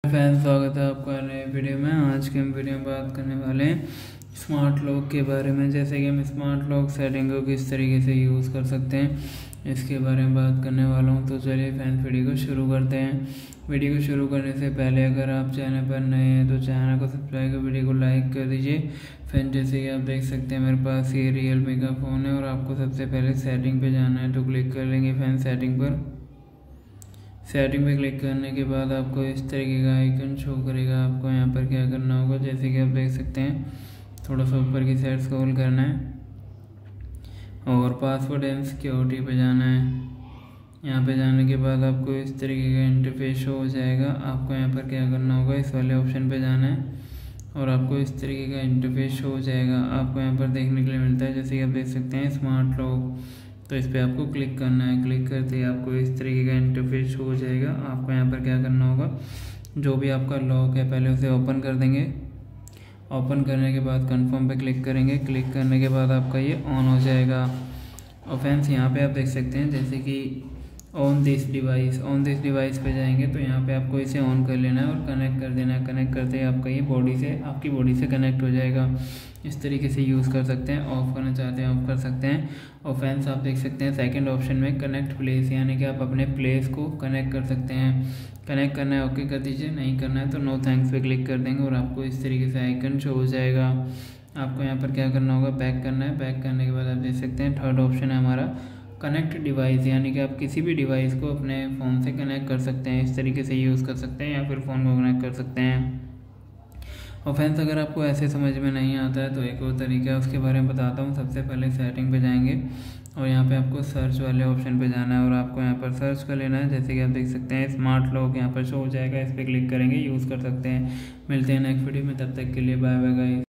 Fan स्वागत है आपका नए वीडियो में। आज के हम वीडियो में बात करने वाले हैं स्मार्ट लॉक के बारे में। जैसे कि हम स्मार्ट लॉक सेटिंग को किस तरीके से यूज़ कर सकते हैं इसके बारे में बात करने वाला हूं। तो चलिए फैन वीडियो को शुरू करते हैं। वीडियो को शुरू करने से पहले अगर आप चैनल पर नए हैं तो चैनल को सब्सक्राइब कर वीडियो को लाइक कर दीजिए। फैन जैसे कि आप देख सकते हैं मेरे पास ये Realme का फ़ोन है और आपको सबसे पहले सेटिंग पे जाना है, तो क्लिक कर लेंगे फैन सेटिंग पर। सेटिंग पे क्लिक करने के बाद आपको इस तरीके का आइकन शो करेगा। आपको यहाँ पर क्या करना होगा, जैसे कि आप देख सकते हैं थोड़ा सा ऊपर की साइड स्क्रॉल करना है और पासवर्ड एंड सिक्योरिटी पे जाना है। यहाँ पे जाने के बाद आपको इस तरीके का इंटरफेस शो हो जाएगा। आपको यहाँ पर क्या करना होगा, इस वाले ऑप्शन पे जाना है और आपको इस तरीके का इंटरफेस शो हो जाएगा। आपको यहाँ पर देखने के लिए मिलता है, जैसे कि आप देख सकते हैं स्मार्ट लॉक, तो इस पर आपको क्लिक करना है। क्लिक करते ही आपको इस तरीके का इंटरफेस हो जाएगा। आपको यहाँ पर क्या करना होगा, जो भी आपका लॉक है पहले उसे ओपन कर देंगे। ओपन करने के बाद कंफर्म पे क्लिक करेंगे। क्लिक करने के बाद आपका ये ऑन हो जाएगा। और फ्रेंड्स यहाँ पे आप देख सकते हैं जैसे कि ऑन दिस डिवाइस पे जाएंगे तो यहाँ पे आपको इसे ऑन कर लेना है और कनेक्ट कर देना है। कनेक्ट करते ही आपका ये आपकी बॉडी से कनेक्ट हो जाएगा। इस तरीके से यूज़ कर सकते हैं। ऑफ़ करना चाहते हैं ऑफ़ कर सकते हैं। और फ्रेंड्स आप देख सकते हैं सेकंड ऑप्शन में कनेक्ट प्लेस, यानी कि आप अपने प्लेस को कनेक्ट कर सकते हैं। कनेक्ट करना है ओके कर दीजिए, नहीं करना है तो नो थैंक्स पे क्लिक कर देंगे और आपको इस तरीके से आइकन शो हो जाएगा। आपको यहाँ पर क्या करना होगा, बैक करना है। बैक करने के बाद आप देख सकते हैं थर्ड ऑप्शन है हमारा कनेक्ट डिवाइस, यानी कि आप किसी भी डिवाइस को अपने फ़ोन से कनेक्ट कर सकते हैं। इस तरीके से यूज़ कर सकते हैं या फिर फ़ोन को कनेक्ट कर सकते हैं। और फ्रेंड्स अगर आपको ऐसे समझ में नहीं आता है तो एक और तरीका है, उसके बारे में बताता हूँ। सबसे पहले सेटिंग पे जाएंगे और यहाँ पे आपको सर्च वाले ऑप्शन पे जाना है और आपको यहाँ पर सर्च कर लेना है। जैसे कि आप देख सकते हैं स्मार्ट लॉक यहाँ पर शो हो जाएगा, इस पर क्लिक करेंगे, यूज़ कर सकते हैं। मिलते हैं नेक्स्ट वीडियो में, तब तक के लिए बाय बाय गाइस।